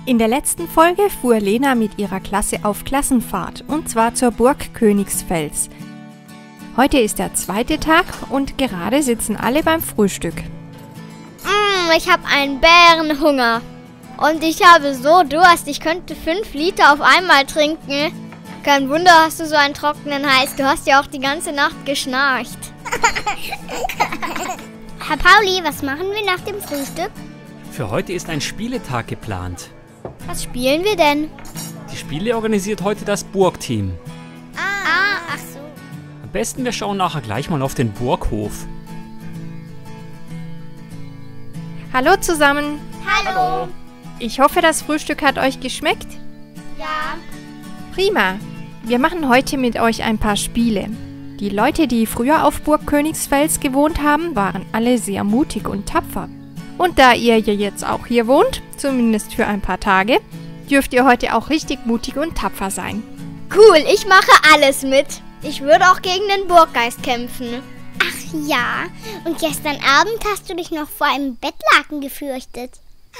In der letzten Folge fuhr Lena mit ihrer Klasse auf Klassenfahrt, und zwar zur Burg Königsfels. Heute ist der zweite Tag und gerade sitzen alle beim Frühstück. Ich habe einen Bärenhunger. Und ich habe so Durst, ich könnte 5 Liter auf einmal trinken. Kein Wunder, hast du so einen trockenen Hals. Du hast ja auch die ganze Nacht geschnarcht. Herr Pauli, was machen wir nach dem Frühstück? Für heute ist ein Spieletag geplant. Was spielen wir denn? Die Spiele organisiert heute das Burgteam. Ach so. Am besten wir schauen nachher gleich mal auf den Burghof. Hallo zusammen! Hallo. Ich hoffe, das Frühstück hat euch geschmeckt. Ja. Prima! Wir machen heute mit euch ein paar Spiele. Die Leute, die früher auf Burg Königsfels gewohnt haben, waren alle sehr mutig und tapfer. Und da ihr ja jetzt auch hier wohnt, zumindest für ein paar Tage, dürft ihr heute auch richtig mutig und tapfer sein. Cool, ich mache alles mit. Ich würde auch gegen den Burggeist kämpfen. Ach ja, und gestern Abend hast du dich noch vor einem Bettlaken gefürchtet.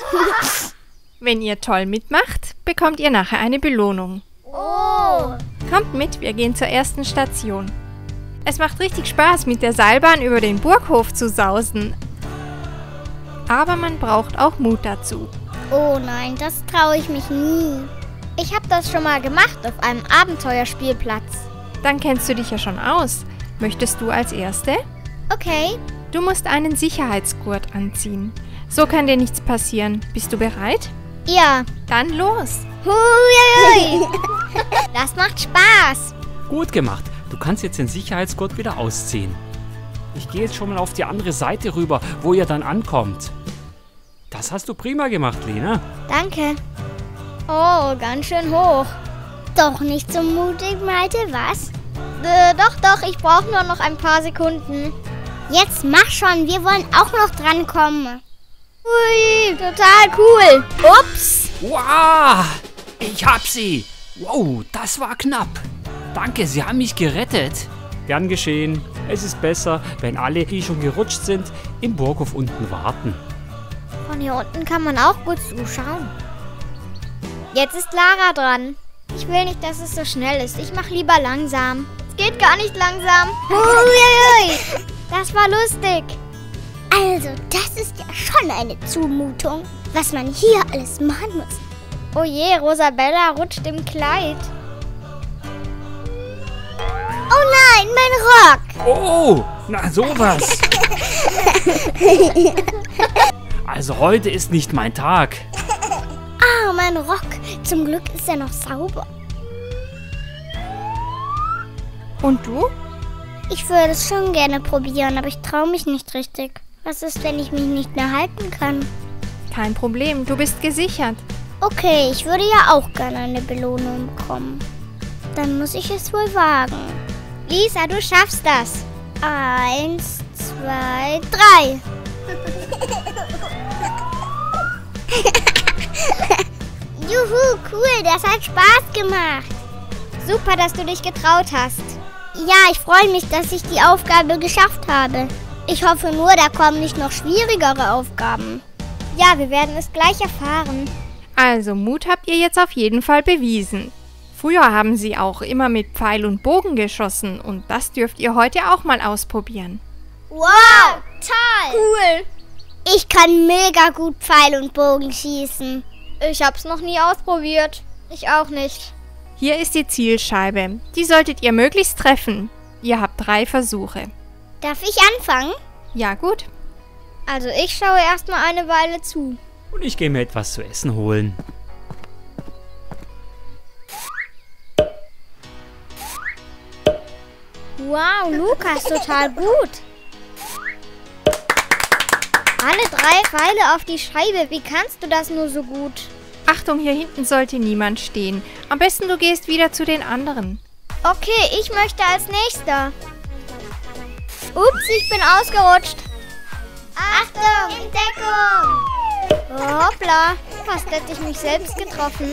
Wenn ihr toll mitmacht, bekommt ihr nachher eine Belohnung. Oh. Kommt mit, wir gehen zur ersten Station. Es macht richtig Spaß, mit der Seilbahn über den Burghof zu sausen. Aber man braucht auch Mut dazu. Oh nein, das traue ich mich nie. Ich habe das schon mal gemacht auf einem Abenteuerspielplatz. Dann kennst du dich ja schon aus. Möchtest du als Erste? Okay. Du musst einen Sicherheitsgurt anziehen. So kann dir nichts passieren. Bist du bereit? Ja. Dann los! Hui. Das macht Spaß. Gut gemacht. Du kannst jetzt den Sicherheitsgurt wieder ausziehen. Ich gehe jetzt schon mal auf die andere Seite rüber, wo ihr dann ankommt. Das hast du prima gemacht, Lena. Danke. Oh, ganz schön hoch. Doch nicht so mutig, Malte, was? Doch, ich brauche nur noch ein paar Sekunden. Jetzt mach schon, wir wollen auch noch drankommen. Ui, total cool. Ups. Wow, ich hab sie. Wow, das war knapp. Danke, Sie haben mich gerettet. Gern geschehen. Es ist besser, wenn alle, die schon gerutscht sind, im Burghof unten warten. Von hier unten kann man auch gut zuschauen. Jetzt ist Lara dran. Ich will nicht, dass es so schnell ist. Ich mache lieber langsam. Es geht gar nicht langsam. Ui. Das war lustig. Also, das ist ja schon eine Zumutung, was man hier alles machen muss. Oh je, Rosabella rutscht im Kleid. Oh nein, mein Rock! Oh, na sowas. Also heute ist nicht mein Tag. Ah, mein Rock. Zum Glück ist er noch sauber. Und du? Ich würde es schon gerne probieren, aber ich traue mich nicht richtig. Was ist, wenn ich mich nicht mehr halten kann? Kein Problem, du bist gesichert. Okay, ich würde ja auch gerne eine Belohnung bekommen. Dann muss ich es wohl wagen. Lisa, du schaffst das. 1, 2, 3. Juhu, cool, das hat Spaß gemacht. Super, dass du dich getraut hast. Ja, ich freue mich, dass ich die Aufgabe geschafft habe. Ich hoffe nur, da kommen nicht noch schwierigere Aufgaben. Ja, wir werden es gleich erfahren. Also, Mut habt ihr jetzt auf jeden Fall bewiesen. Früher haben sie auch immer mit Pfeil und Bogen geschossen und das dürft ihr heute auch mal ausprobieren. Wow, toll! Cool. Ich kann mega gut Pfeil und Bogen schießen. Ich hab's noch nie ausprobiert. Ich auch nicht. Hier ist die Zielscheibe. Die solltet ihr möglichst treffen. Ihr habt 3 Versuche. Darf ich anfangen? Ja, gut. Also ich schaue erstmal eine Weile zu. Und ich gehe mir etwas zu essen holen. Wow, Lukas, total gut. Alle 3 Pfeile auf die Scheibe. Wie kannst du das nur so gut? Achtung, hier hinten sollte niemand stehen. Am besten du gehst wieder zu den anderen. Okay, ich möchte als Nächster. Ups, ich bin ausgerutscht. Achtung, Entdeckung! Oh, hoppla, fast hätte ich mich selbst getroffen.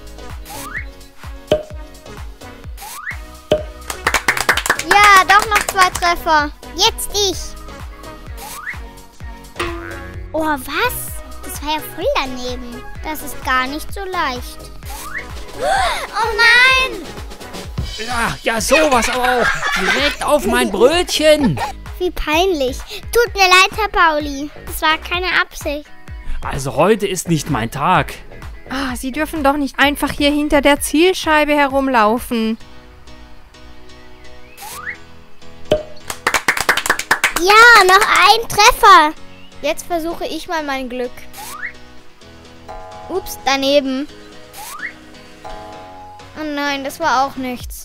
Ja, doch noch 2 Treffer. Jetzt ich. Oh, was? Das war ja voll daneben. Das ist gar nicht so leicht. Oh nein! Ja, sowas aber auch. Direkt auf mein Brötchen. Wie peinlich. Tut mir leid, Herr Pauli. Das war keine Absicht. Also heute ist nicht mein Tag. Ah, Sie dürfen doch nicht einfach hier hinter der Zielscheibe herumlaufen. Ja, noch ein Treffer. Jetzt versuche ich mal mein Glück. Ups, daneben. Oh nein, das war auch nichts.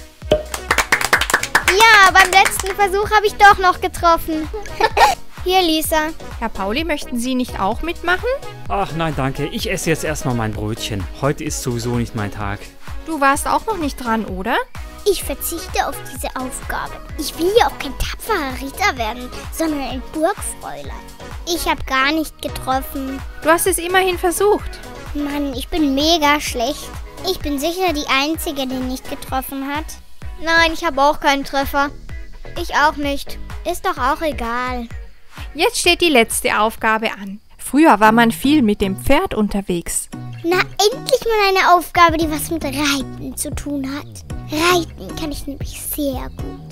Ja, beim letzten Versuch habe ich doch noch getroffen. Hier, Lisa. Herr Pauli, möchten Sie nicht auch mitmachen? Ach nein, danke. Ich esse jetzt erstmal mein Brötchen. Heute ist sowieso nicht mein Tag. Du warst auch noch nicht dran, oder? Ich verzichte auf diese Aufgabe. Ich will ja auch kein tapferer Ritter werden, sondern ein Burgfräulein. Ich habe gar nicht getroffen. Du hast es immerhin versucht. Mann, ich bin mega schlecht. Ich bin sicher die Einzige, die nicht getroffen hat. Nein, ich habe auch keinen Treffer. Ich auch nicht. Ist doch auch egal. Jetzt steht die letzte Aufgabe an. Früher war man viel mit dem Pferd unterwegs. Na, endlich mal eine Aufgabe, die was mit Reiten zu tun hat. Reiten kann ich nämlich sehr gut.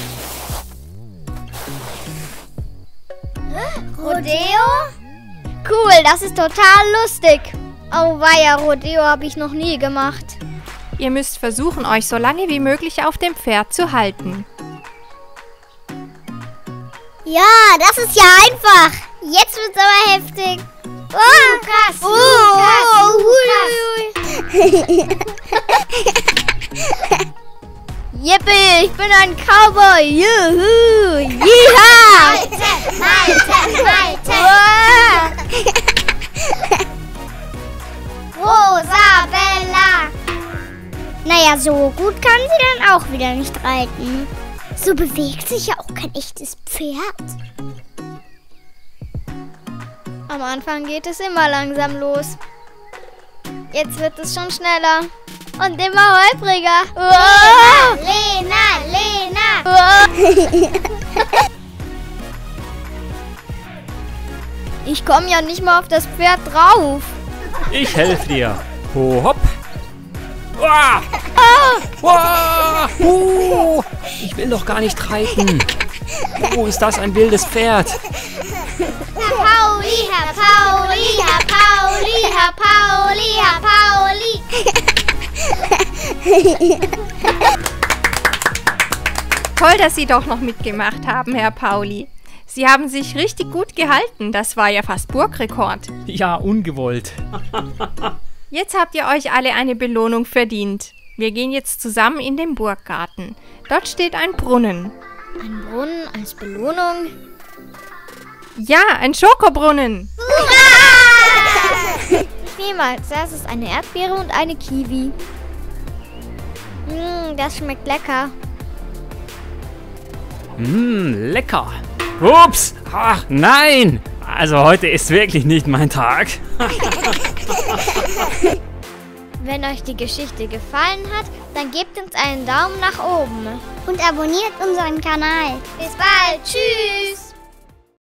Rodeo? Cool, das ist total lustig. Oh weia, Rodeo habe ich noch nie gemacht. Ihr müsst versuchen, euch so lange wie möglich auf dem Pferd zu halten. Ja, das ist ja einfach. Jetzt wird's aber heftig. Lukas! Yippie, ich bin ein Cowboy! Juhu! Yeehaw! Rosabella! Naja, so gut kann sie dann auch wieder nicht reiten. So bewegt sich ja auch kein echtes Pferd. Am Anfang geht es immer langsam los. Jetzt wird es schon schneller. Und immer holpriger. Wow. Lena! Wow. Ich komme ja nicht mal auf das Pferd drauf. Ich helfe dir. Ho, hopp. Uah. Uah. Ich will doch gar nicht reiten. Oh, ist das ein wildes Pferd. Herr Pauli, Herr Pauli, Herr Pauli, Herr Pauli, Herr Pauli. Toll, dass Sie doch noch mitgemacht haben, Herr Pauli. Sie haben sich richtig gut gehalten. Das war ja fast Burgrekord. Ja, ungewollt. Jetzt habt ihr euch alle eine Belohnung verdient. Wir gehen jetzt zusammen in den Burggarten. Dort steht ein Brunnen. Ein Brunnen als Belohnung? Ja, ein Schokobrunnen. Ich nehme mal als erstes eine Erdbeere und eine Kiwi. Das schmeckt lecker. Lecker. Ups. Ach, nein. Also heute ist wirklich nicht mein Tag. Wenn euch die Geschichte gefallen hat, dann gebt uns einen Daumen nach oben. Und abonniert unseren Kanal. Bis bald. Tschüss.